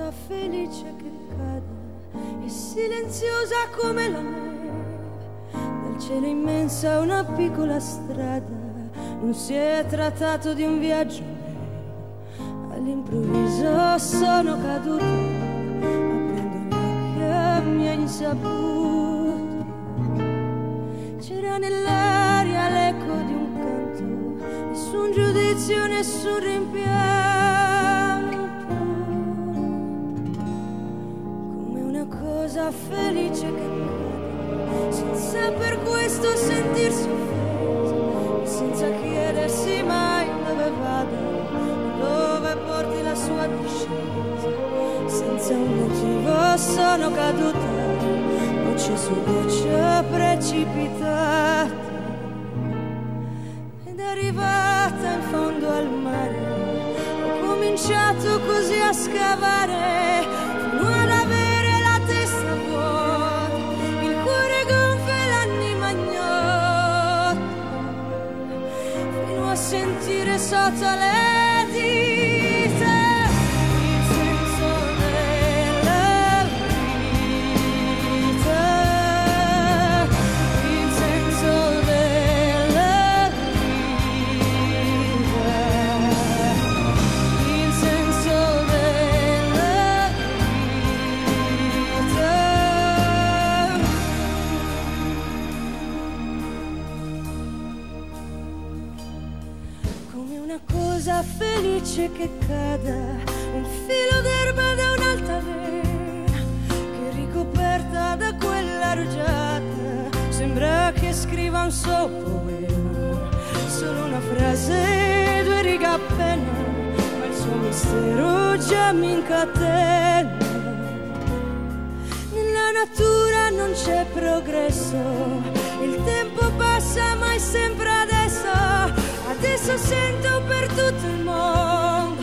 cosa felice che cade e silenziosa come la neve. Dal cielo immensa una piccola strada, non si è trattato di un viaggio vero. All'improvviso sono caduta, aprendo gli occhi a mia insaputa. C'era nell'aria l'eco di un canto, nessun giudizio, nessun rimpianto, come una cosa felice che cade, senza per questo sentirsi offesa, senza chiedersi mai dove vada, dove porti la sua discesa. Senza un motivo sono caduta, goccia su goccia precipitata, ed arrivata in fondo al mare ho cominciato così a scavare, fino ad avere la testa vuota, il cuore gonfio e l'anima ignota, fino a sentire sotto le dita il senso della vita, il senso della vita, il senso della vita. Come una cosa felice che cada, un filo d'erba da un'alta vena, che ricoperta da quella rugiada sembra che scriva un suo poema. Solo una frase, due righe appena, ma il suo mistero già mi incatena. Nella natura non c'è progresso, il tempo passa ma è sempre adesso. Adesso sento per tutto il mondo